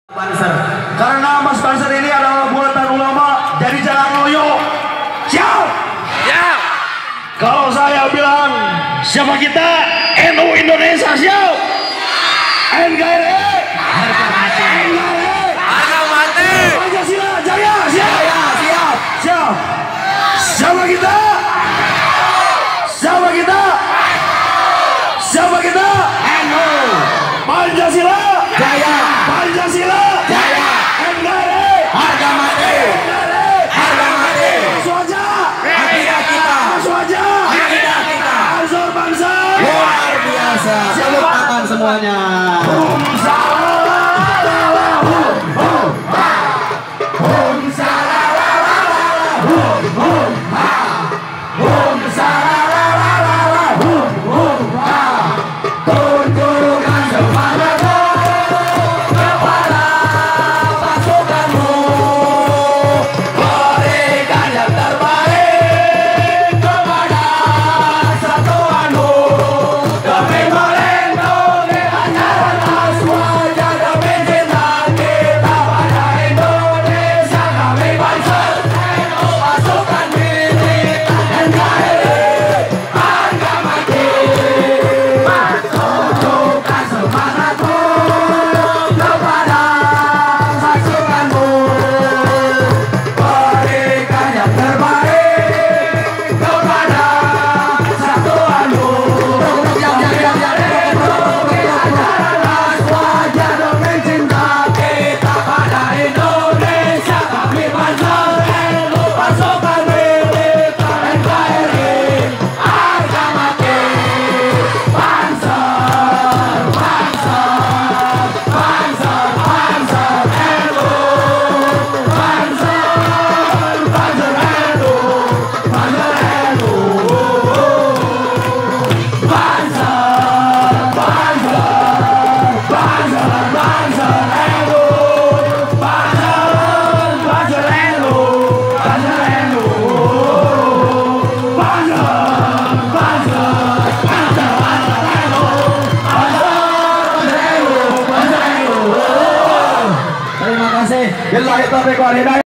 Banser. Karena Mas Banser ini adalah buatan ulama, jadi jangan loyo. Siap? Siap. Kalau saya bilang siapa kita? NU Indonesia siap? NKRI Harga mati. Harga mati. Pancasila jaya siap? Siap. Siap. Siapa kita? Siapa kita? Siapa kita? NU. Pancasila Jaya. Pancasila Jaya. NKRI Harga mati. Harga mati. Suaja Akidah kita. Suaja Akidah kita. Ansor bangsa Luar biasa. Tepuk tangan semuanya. Terima kasih.